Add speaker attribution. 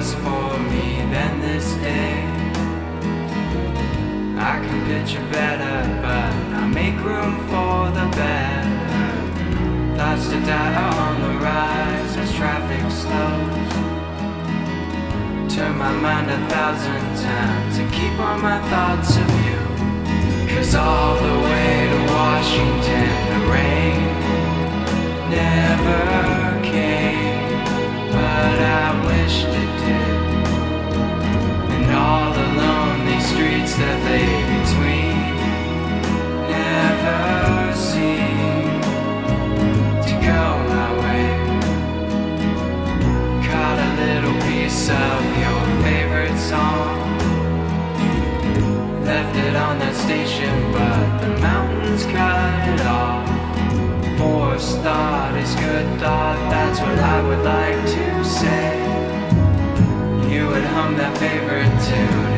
Speaker 1: worse for me than this day. I can picture better, but I make room for the better. Thoughts to die are on the rise as traffic slows. Turn my mind 1,000 times and keep all my thoughts of you. 'Cause all the way to Washington the rain never came, but I wished it did. And all the lonely streets that lay between never seemed to go my way. Caught a little piece of your favorite song, left it on that station, but the mountains cut it off. Forced thought is good thought, that's what I would like to say. You would hum that favorite tune